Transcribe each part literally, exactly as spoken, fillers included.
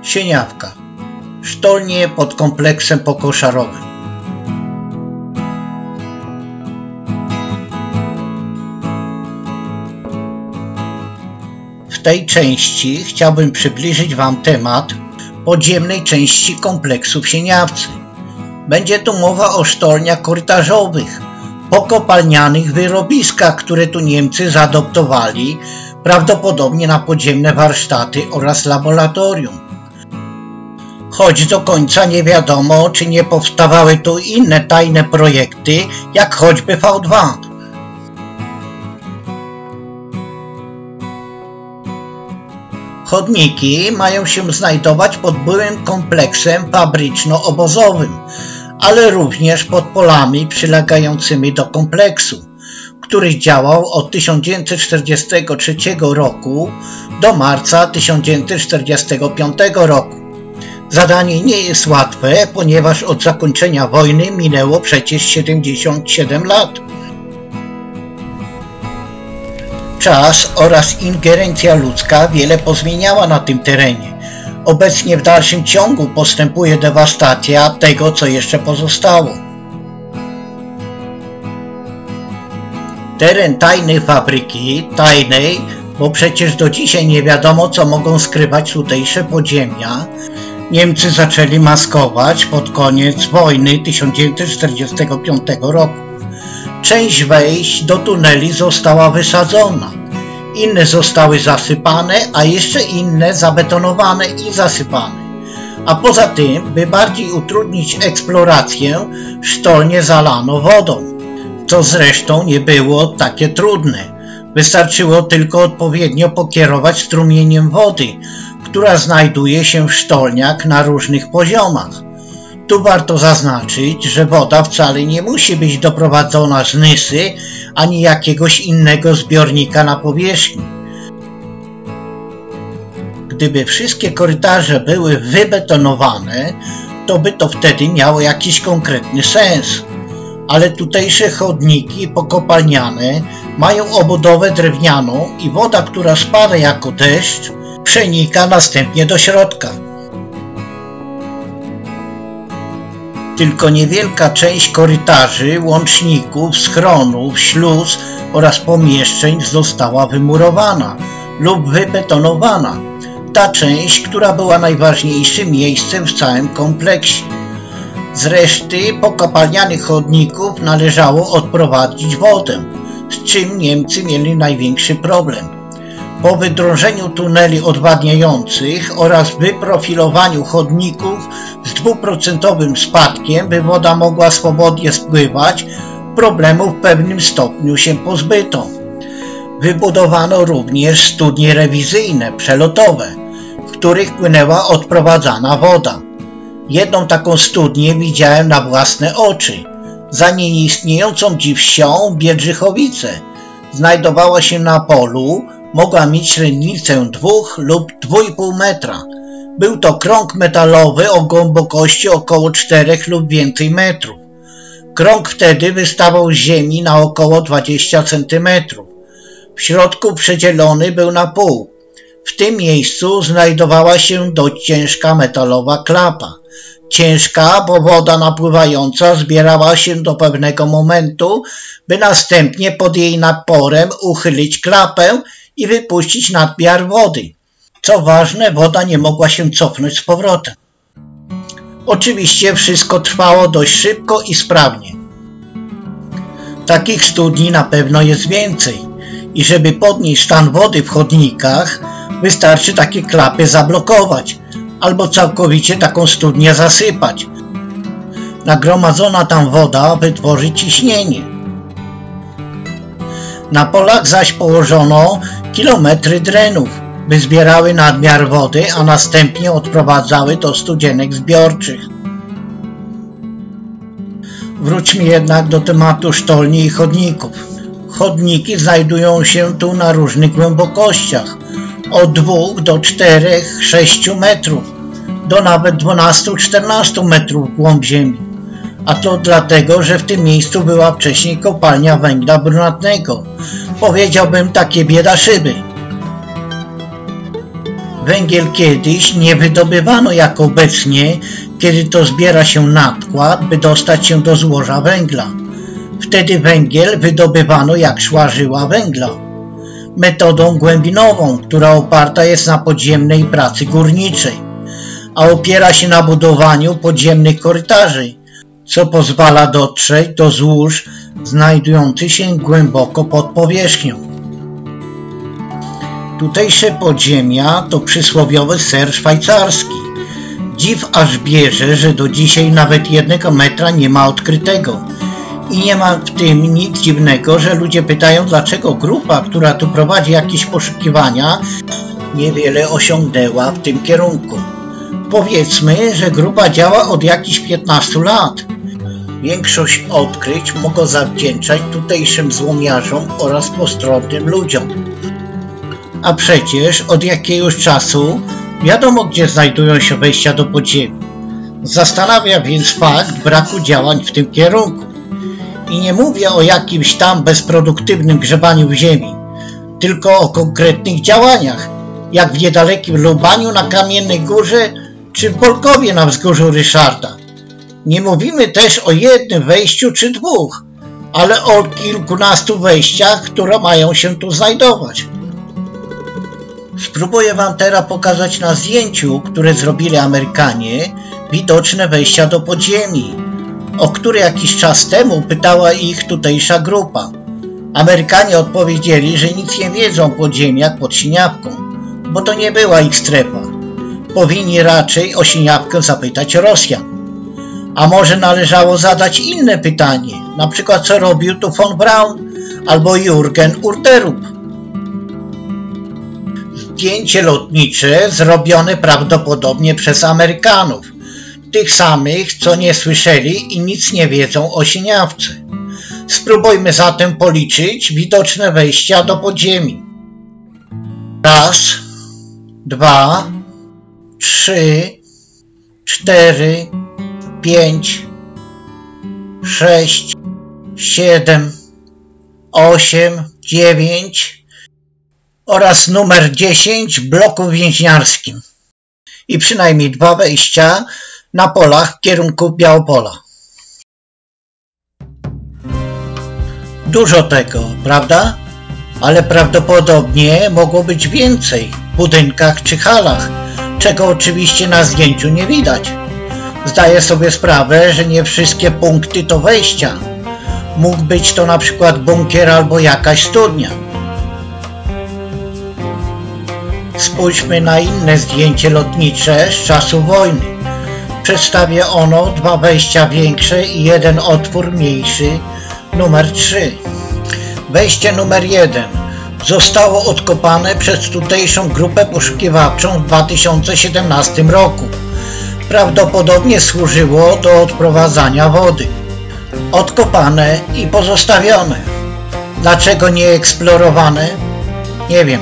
Sieniawka. Sztolnie pod kompleksem pokoszarowym. W tej części chciałbym przybliżyć Wam temat podziemnej części kompleksu w Sieniawce. Będzie tu mowa o sztolniach korytarzowych, pokopalnianych wyrobiskach, które tu Niemcy zaadoptowali, prawdopodobnie na podziemne warsztaty oraz laboratorium. Choć do końca nie wiadomo, czy nie powstawały tu inne tajne projekty, jak choćby V dwa. Chodniki mają się znajdować pod byłym kompleksem fabryczno-obozowym, ale również pod polami przylegającymi do kompleksu, który działał od tysiąc dziewięćset czterdziestego trzeciego roku do marca tysiąc dziewięćset czterdziestego piątego roku. Zadanie nie jest łatwe, ponieważ od zakończenia wojny minęło przecież siedemdziesiąt siedem lat. Czas oraz ingerencja ludzka wiele pozmieniała na tym terenie. Obecnie w dalszym ciągu postępuje dewastacja tego, co jeszcze pozostało. Teren tajnej fabryki, tajnej, bo przecież do dzisiaj nie wiadomo, co mogą skrywać tutejsze podziemia, Niemcy zaczęli maskować pod koniec wojny tysiąc dziewięćset czterdziestego piątego roku. Część wejść do tuneli została wysadzona, inne zostały zasypane, a jeszcze inne zabetonowane i zasypane. A poza tym, by bardziej utrudnić eksplorację, sztolnie zalano wodą, co zresztą nie było takie trudne. Wystarczyło tylko odpowiednio pokierować strumieniem wody, która znajduje się w sztolniach na różnych poziomach. Tu warto zaznaczyć, że woda wcale nie musi być doprowadzona z Nysy ani jakiegoś innego zbiornika na powierzchni. Gdyby wszystkie korytarze były wybetonowane, to by to wtedy miało jakiś konkretny sens. Ale tutejsze chodniki pokopalniane mają obudowę drewnianą i woda, która spada jako deszcz, przenika następnie do środka. Tylko niewielka część korytarzy, łączników, schronów, śluz oraz pomieszczeń została wymurowana lub wybetonowana. Ta część, która była najważniejszym miejscem w całym kompleksie. Z reszty pokopalnianych chodników należało odprowadzić wodę, z czym Niemcy mieli największy problem. Po wydrążeniu tuneli odwadniających oraz wyprofilowaniu chodników z dwuprocentowym spadkiem, by woda mogła swobodnie spływać, problemów w pewnym stopniu się pozbyto. Wybudowano również studnie rewizyjne, przelotowe, w których płynęła odprowadzana woda. Jedną taką studnię widziałem na własne oczy. Za nieistniejącą dziś wsią Biedrzychowice. Znajdowała się na polu, mogła mieć średnicę dwóch lub dwóch i pół metra. Był to krąg metalowy o głębokości około czterech lub więcej metrów. Krąg wtedy wystawał z ziemi na około dwadzieścia centymetrów. W środku przedzielony był na pół. W tym miejscu znajdowała się dość ciężka metalowa klapa. Ciężka, bo woda napływająca zbierała się do pewnego momentu, by następnie pod jej naporem uchylić klapę i wypuścić nadmiar wody. Co ważne, woda nie mogła się cofnąć z powrotem. Oczywiście wszystko trwało dość szybko i sprawnie. Takich studni na pewno jest więcej i żeby podnieść stan wody w chodnikach, wystarczy takie klapy zablokować albo całkowicie taką studnię zasypać. Nagromadzona tam woda wytworzy ciśnienie. Na polach zaś położono kilometry drenów, by zbierały nadmiar wody, a następnie odprowadzały do studzienek zbiorczych. Wróćmy jednak do tematu sztolni i chodników. Chodniki znajdują się tu na różnych głębokościach, od dwóch do czterech, sześciu metrów, do nawet dwunastu, czternastu metrów w głąb ziemi. A to dlatego, że w tym miejscu była wcześniej kopalnia węgla brunatnego. Powiedziałbym takie bieda szyby. Węgiel kiedyś nie wydobywano jak obecnie, kiedy to zbiera się nadkład, by dostać się do złoża węgla. Wtedy węgiel wydobywano jak szła żyła węgla, metodą głębinową, która oparta jest na podziemnej pracy górniczej, a opiera się na budowaniu podziemnych korytarzy, co pozwala dotrzeć do złóż znajdujących się głęboko pod powierzchnią. Tutejsze podziemia to przysłowiowy ser szwajcarski. Dziw aż bierze, że do dzisiaj nawet jednego metra nie ma odkrytego. I nie ma w tym nic dziwnego, że ludzie pytają, dlaczego grupa, która tu prowadzi jakieś poszukiwania, niewiele osiągnęła w tym kierunku. Powiedzmy, że grupa działa od jakichś piętnastu lat. Większość odkryć mogą zawdzięczać tutejszym złomiarzom oraz postronnym ludziom. A przecież od jakiegoś czasu wiadomo, gdzie znajdują się wejścia do podziemi. Zastanawia więc fakt braku działań w tym kierunku. I nie mówię o jakimś tam bezproduktywnym grzebaniu w ziemi, tylko o konkretnych działaniach, jak w niedalekim Lubaniu na Kamiennej Górze czy w Bolkowie na wzgórzu Ryszarda. Nie mówimy też o jednym wejściu czy dwóch, ale o kilkunastu wejściach, które mają się tu znajdować. Spróbuję wam teraz pokazać na zdjęciu, które zrobili Amerykanie, widoczne wejścia do podziemi, o które jakiś czas temu pytała ich tutejsza grupa. Amerykanie odpowiedzieli, że nic nie wiedzą o podziemiach pod Siniawką, bo to nie była ich strefa. Powinni raczej o Siniawkę zapytać Rosjan. A może należało zadać inne pytanie, na przykład co robił tu von Braun albo Jürgen Urderup. Zdjęcie lotnicze zrobione prawdopodobnie przez Amerykanów, tych samych, co nie słyszeli i nic nie wiedzą o Siniawce. Spróbujmy zatem policzyć widoczne wejścia do podziemi. Raz, dwa, trzy, cztery, pięć, sześć, siedem, osiem, dziewięć oraz numer dziesięć w bloku więźniarskim i przynajmniej dwa wejścia na polach w kierunku Białopola. Dużo tego, prawda? Ale prawdopodobnie mogło być więcej w budynkach czy halach, czego oczywiście na zdjęciu nie widać. Zdaję sobie sprawę, że nie wszystkie punkty to wejścia. Mógł być to na przykład bunkier albo jakaś studnia. Spójrzmy na inne zdjęcie lotnicze z czasu wojny. Przedstawia ono dwa wejścia większe i jeden otwór mniejszy, numer trzy. Wejście numer jeden zostało odkopane przez tutejszą grupę poszukiwawczą w dwa tysiące siedemnastym roku. Prawdopodobnie służyło do odprowadzania wody. Odkopane i pozostawione. Dlaczego nie eksplorowane? Nie wiem.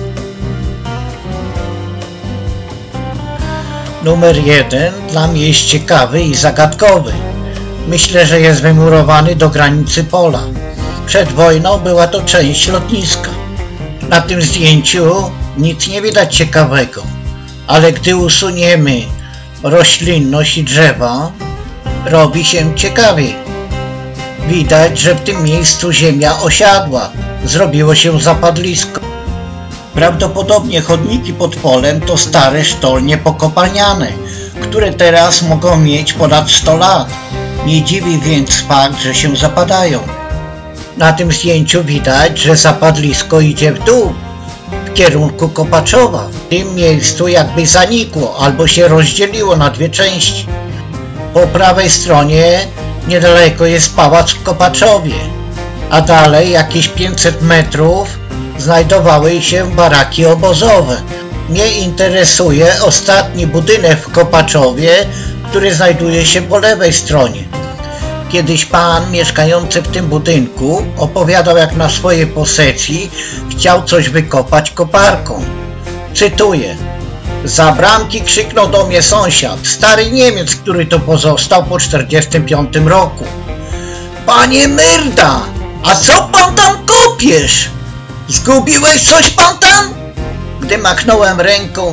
Numer jeden dla mnie jest ciekawy i zagadkowy. Myślę, że jest wymurowany do granicy pola. Przed wojną była to część lotniska. Na tym zdjęciu nic nie widać ciekawego, ale gdy usuniemy roślinność i drzewa, robi się ciekawiej. Widać, że w tym miejscu ziemia osiadła, zrobiło się zapadlisko. Prawdopodobnie chodniki pod polem to stare sztolnie pokopalniane, które teraz mogą mieć ponad sto lat. Nie dziwi więc fakt, że się zapadają. Na tym zdjęciu widać, że zapadlisko idzie w dół, w kierunku Kopaczowa. W tym miejscu jakby zanikło albo się rozdzieliło na dwie części. Po prawej stronie niedaleko jest pałac w Kopaczowie, a dalej jakieś pięćset metrów znajdowały się baraki obozowe. Mnie interesuje ostatni budynek w Kopaczowie, który znajduje się po lewej stronie. Kiedyś pan mieszkający w tym budynku opowiadał, jak na swojej posesji chciał coś wykopać koparką. Cytuję: za bramki krzyknął do mnie sąsiad, stary Niemiec, który tu pozostał po czterdziestym piątym roku. Panie Myrda, a co pan tam kopiesz? Zgubiłeś coś pan tam? Gdy machnąłem ręką,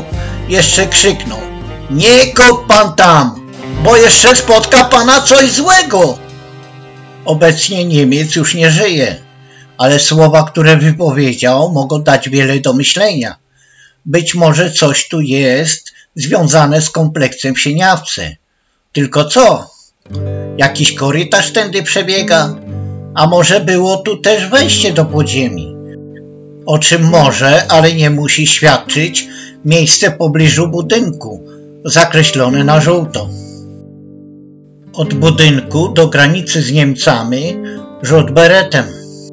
jeszcze krzyknął: nie kop pan tam, bo jeszcze spotka pana coś złego. Obecnie Niemiec już nie żyje, ale słowa, które wypowiedział, mogą dać wiele do myślenia. Być może coś tu jest związane z kompleksem w Sieniawce. Tylko co? Jakiś korytarz tędy przebiega? A może było tu też wejście do podziemi? O czym może, ale nie musi świadczyć miejsce w pobliżu budynku, zakreślone na żółto. Od budynku do granicy z Niemcami rzut beretem.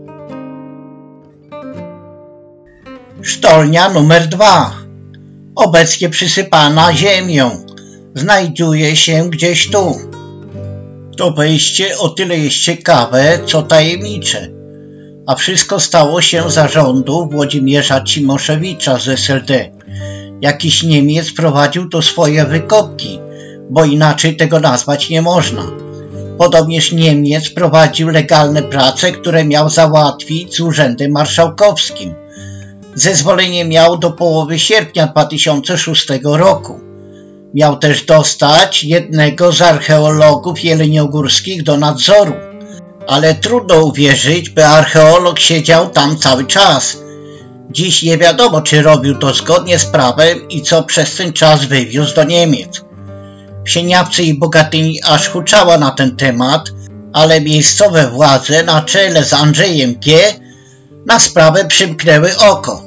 Sztolnia numer dwa, obecnie przysypana ziemią, znajduje się gdzieś tu. To wejście o tyle jest ciekawe, co tajemnicze, a wszystko stało się za rządów Włodzimierza Cimoszewicza z S L D. Jakiś Niemiec prowadził tu swoje wykopki, bo inaczej tego nazwać nie można. Podobnież Niemiec prowadził legalne prace, które miał załatwić z Urzędem Marszałkowskim. Zezwolenie miał do połowy sierpnia dwa tysiące szóstego roku. Miał też dostać jednego z archeologów jeleniogórskich do nadzoru, ale trudno uwierzyć, by archeolog siedział tam cały czas. Dziś nie wiadomo, czy robił to zgodnie z prawem i co przez ten czas wywiózł do Niemiec. W Sieniawce i Bogatyni aż huczała na ten temat, ale miejscowe władze na czele z Andrzejem G. na sprawę przymknęły oko.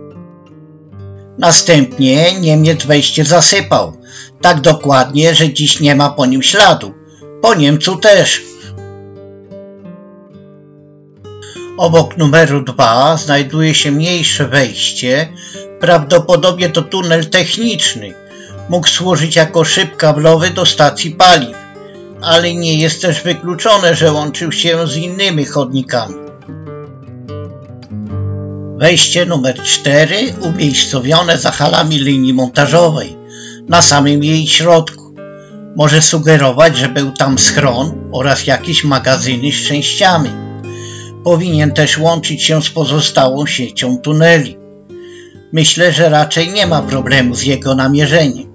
Następnie Niemiec wejście zasypał, tak dokładnie, że dziś nie ma po nim śladu. Po Niemcu też. Obok numeru dwa znajduje się mniejsze wejście, prawdopodobnie to tunel techniczny. Mógł służyć jako szyb kablowy do stacji paliw, ale nie jest też wykluczone, że łączył się z innymi chodnikami. Wejście numer cztery umiejscowione za halami linii montażowej, na samym jej środku. Może sugerować, że był tam schron oraz jakieś magazyny z częściami. Powinien też łączyć się z pozostałą siecią tuneli. Myślę, że raczej nie ma problemu z jego namierzeniem.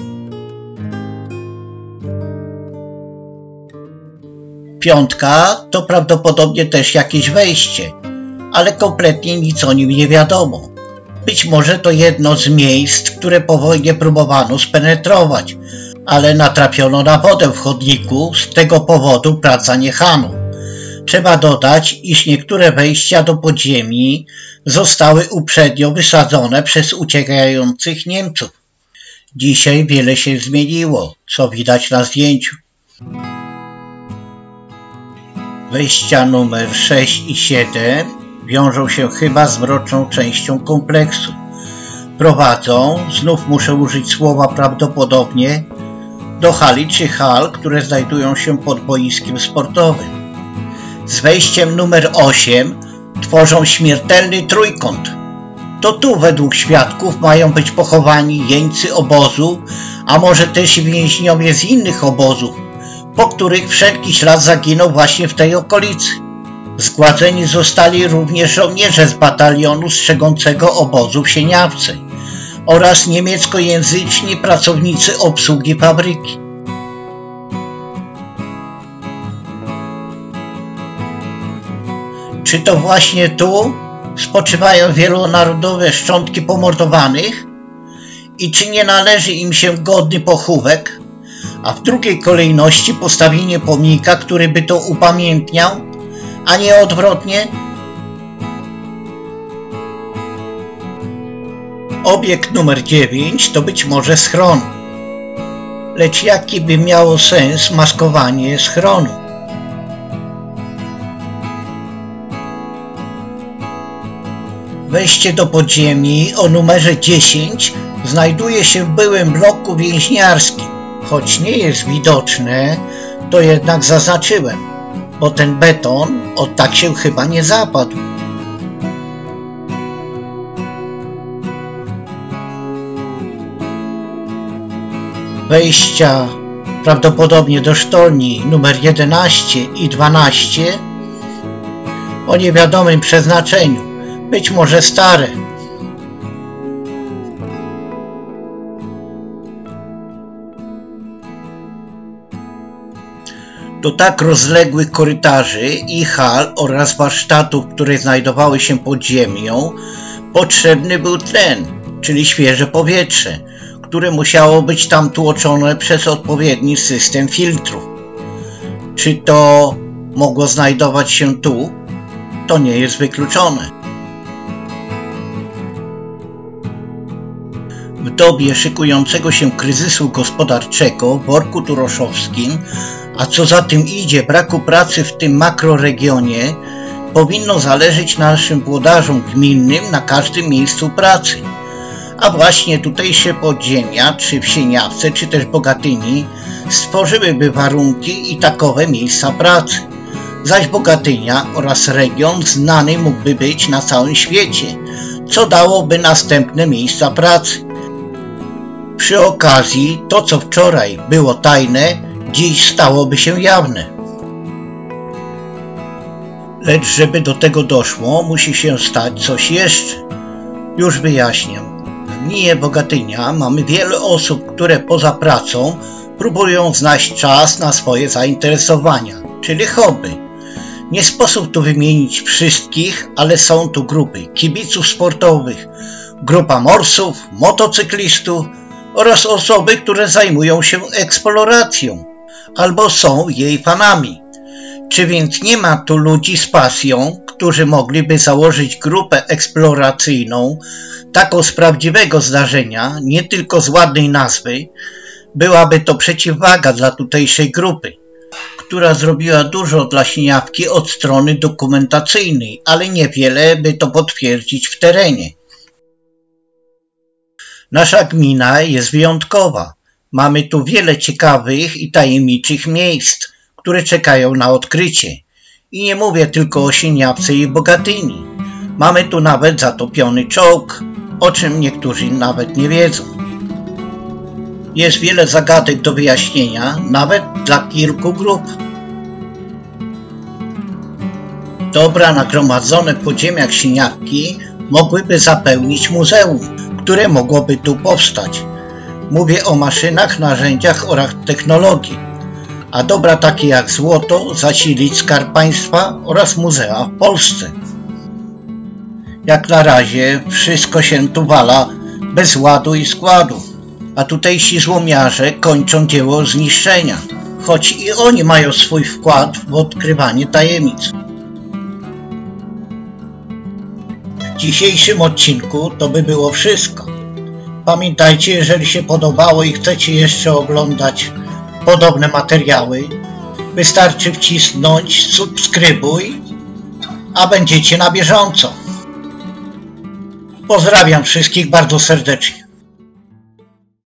Piątka to prawdopodobnie też jakieś wejście, ale kompletnie nic o nim nie wiadomo. Być może to jedno z miejsc, które po wojnie próbowano spenetrować, ale natrafiono na wodę w chodniku, z tego powodu prac zaniechano. Trzeba dodać, iż niektóre wejścia do podziemi zostały uprzednio wysadzone przez uciekających Niemców. Dzisiaj wiele się zmieniło, co widać na zdjęciu. Wejścia numer sześć i siedem wiążą się chyba z mroczną częścią kompleksu. Prowadzą, znów muszę użyć słowa prawdopodobnie, do hali czy hal, które znajdują się pod boiskiem sportowym. Z wejściem numer osiem tworzą śmiertelny trójkąt. To tu według świadków mają być pochowani jeńcy obozu, a może też więźniowie z innych obozów, po których wszelki ślad zaginął właśnie w tej okolicy. Zgładzeni zostali również żołnierze z batalionu strzegącego obozu w Sieniawce oraz niemieckojęzyczni pracownicy obsługi fabryki. Czy to właśnie tu spoczywają wielonarodowe szczątki pomordowanych? I czy nie należy im się godny pochówek? A w drugiej kolejności postawienie pomnika, który by to upamiętniał, a nie odwrotnie? Obiekt numer dziewięć to być może schron. Lecz jaki by miało sens maskowanie schronu? Wejście do podziemi o numerze dziesięć znajduje się w byłym bloku więźniarskim. Choć nie jest widoczne, to jednak zaznaczyłem, bo ten beton od tak się chyba nie zapadł. Wejścia prawdopodobnie do sztolni numer jedenaście i dwanaście o niewiadomym przeznaczeniu, być może stare. Do tak rozległych korytarzy i hal oraz warsztatów, które znajdowały się pod ziemią, potrzebny był tlen, czyli świeże powietrze, które musiało być tam tłoczone przez odpowiedni system filtrów. Czy to mogło znajdować się tu? To nie jest wykluczone. W dobie szykującego się kryzysu gospodarczego w Borku Turoszowskim, a co za tym idzie braku pracy w tym makroregionie, powinno zależeć naszym włodarzom gminnym na każdym miejscu pracy. A właśnie tutejsze podziemia, czy w Sieniawce, czy też Bogatyni stworzyłyby warunki i takowe miejsca pracy. Zaś Bogatynia oraz region znany mógłby być na całym świecie, co dałoby następne miejsca pracy. Przy okazji to, co wczoraj było tajne, dziś stałoby się jawne. Lecz żeby do tego doszło, musi się stać coś jeszcze. Już wyjaśniam. W gminie Bogatynia mamy wiele osób, które poza pracą próbują znaleźć czas na swoje zainteresowania, czyli hobby. Nie sposób tu wymienić wszystkich, ale są tu grupy kibiców sportowych, grupa morsów, motocyklistów oraz osoby, które zajmują się eksploracją albo są jej fanami. Czy więc nie ma tu ludzi z pasją, którzy mogliby założyć grupę eksploracyjną, taką z prawdziwego zdarzenia, nie tylko z ładnej nazwy? Byłaby to przeciwwaga dla tutejszej grupy, która zrobiła dużo dla Sieniawki od strony dokumentacyjnej, ale niewiele, by to potwierdzić w terenie. Nasza gmina jest wyjątkowa. Mamy tu wiele ciekawych i tajemniczych miejsc, które czekają na odkrycie. I nie mówię tylko o Sieniawce i Bogatyni. Mamy tu nawet zatopiony czołg, o czym niektórzy nawet nie wiedzą. Jest wiele zagadek do wyjaśnienia, nawet dla kilku grup. Dobra nagromadzone w podziemiach Sieniawki mogłyby zapełnić muzeum, które mogłoby tu powstać. Mówię o maszynach, narzędziach oraz technologii, a dobra takie jak złoto zasilić Skarb Państwa oraz muzea w Polsce. Jak na razie wszystko się tu wala bez ładu i składu, a tutejsi złomiarze kończą dzieło zniszczenia, choć i oni mają swój wkład w odkrywanie tajemnic. W dzisiejszym odcinku to by było wszystko. Pamiętajcie, jeżeli się podobało i chcecie jeszcze oglądać podobne materiały, wystarczy wcisnąć subskrybuj, a będziecie na bieżąco. Pozdrawiam wszystkich bardzo serdecznie.